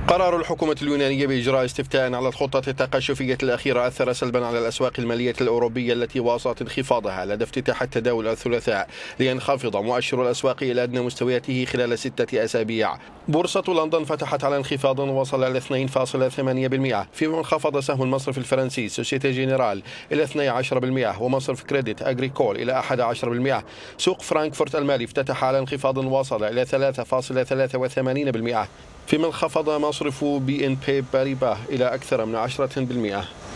قرار الحكومة اليونانية بإجراء استفتاء على الخطة التقشفية الأخيرة أثر سلبا على الأسواق المالية الأوروبية التي واصلت انخفاضها لدى افتتاح التداول الثلاثاء لينخفض مؤشر الأسواق إلى أدنى مستوياته خلال 6 أسابيع. بورصة لندن فتحت على انخفاض وصل إلى 2.8%، فيما انخفض سهم المصرف الفرنسي سوسيتي جينيرال إلى 12%، ومصرف كريديت أغريكول إلى 11%. سوق فرانكفورت المالي افتتح على انخفاض وصل إلى 3.83%، فيما انخفض مصرف BNP باريبا إلى أكثر من 10%.